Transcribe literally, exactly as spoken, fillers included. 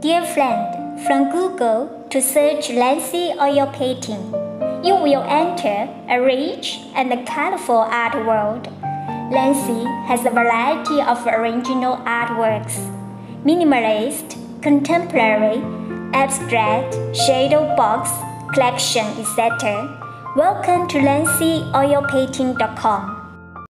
Dear friend, from Google to search Lancy oil painting, you will enter a rich and colorful art world. Lancy has a variety of original artworks, minimalist, contemporary, abstract, shadow box, collection, et cetera. Welcome to Lancy Oil Painting dot com.